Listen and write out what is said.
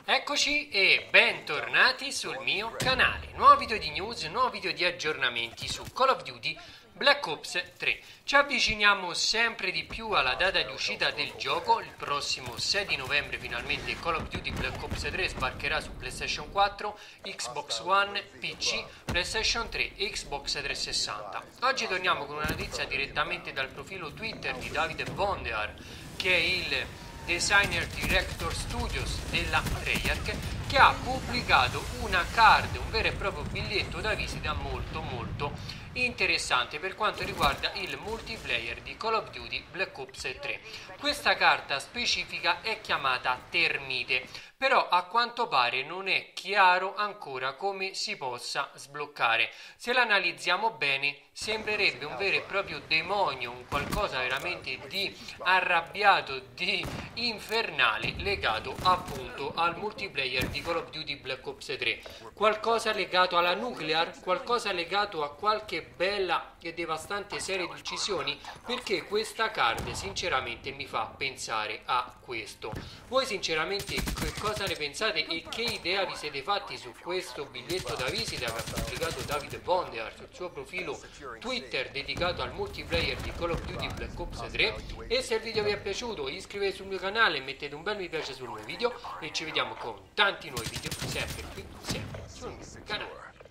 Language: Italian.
Eccoci e bentornati sul mio canale. Nuovo video di news, nuovo video di aggiornamenti su Call of Duty Black Ops 3. Ci avviciniamo sempre di più alla data di uscita del gioco. Il prossimo 6 di novembre finalmente Call of Duty Black Ops 3 sbarcherà su PlayStation 4, Xbox One, PC, PlayStation 3 e Xbox 360. Oggi torniamo con una notizia direttamente dal profilo Twitter di Davide Bondear, che è il Designer Director Studios della Treyarch, che ha pubblicato una card, un vero e proprio biglietto da visita molto interessante per quanto riguarda il multiplayer di Call of Duty Black Ops 3. Questa carta specifica è chiamata Termite, però a quanto pare non è chiaro ancora come si possa sbloccare. Se l'analizziamo bene sembrerebbe un vero e proprio demonio, un qualcosa veramente di arrabbiato, di infernale, legato appunto al multiplayer di Call of Duty Black Ops 3. Qualcosa legato alla nuclear, qualcosa legato a qualche bella e devastante serie di uccisioni, perché questa card sinceramente mi fa pensare a questo. Voi sinceramente che cosa ne pensate e che idea vi siete fatti su questo biglietto da visita che ha pubblicato Davide Bondear sul suo profilo Twitter dedicato al multiplayer di Call of Duty Black Ops 3? E se il video vi è piaciuto iscrivetevi sul mio canale, mettete un bel mi piace sul mio video e ci vediamo con tanti nuovi video sempre qui, sempre sul mio canale.